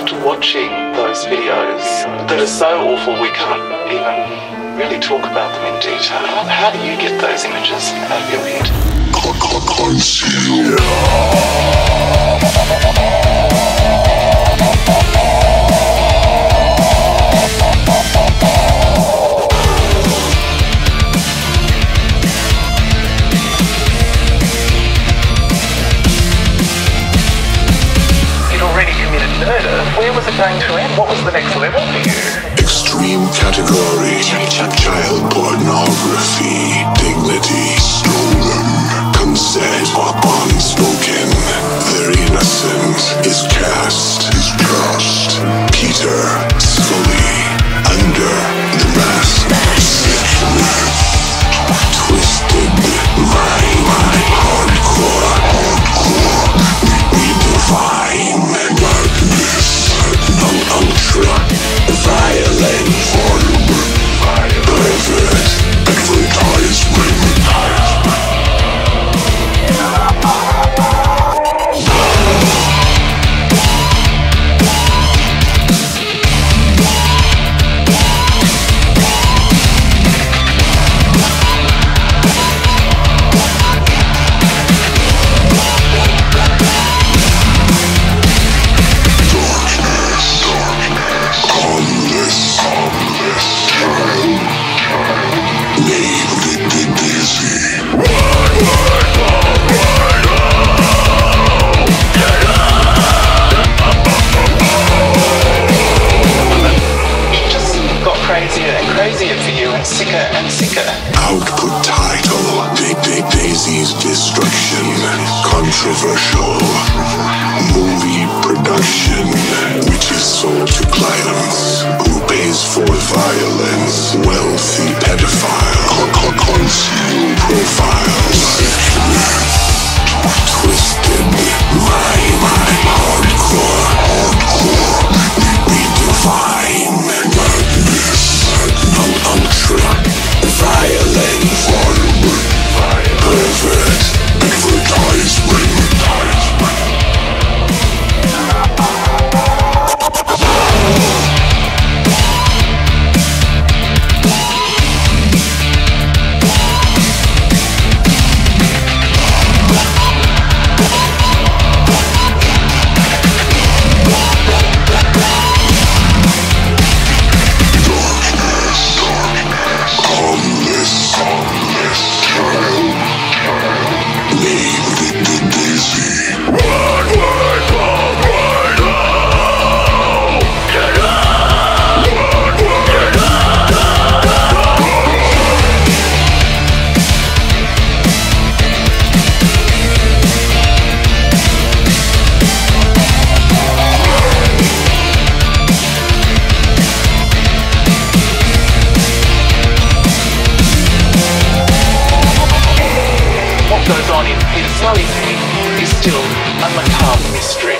after watching those videos that are so awful we can't even really talk about them in detail, how do you get those images out of your head? Conceal. Where was it going to end? What was the next level for you? Extreme category, child pornography, dignity stolen, consent unspoken, their innocence is cast, Peter, Scully, under the mask, twisted mind, hardcore, redefine madness, ultra violent, pervert, advertisement. Crazier for you and sicker and sicker. Output title, Daisy's Destruction, controversial movie production, which is sold to clients who pays for violence, wealthy pedophile, Conceal profiles, twisted mind, hardcore, redefine madness. Ultra violent, pervert, advertisement. Goes on in Peter Scully's head is still a macabre mystery.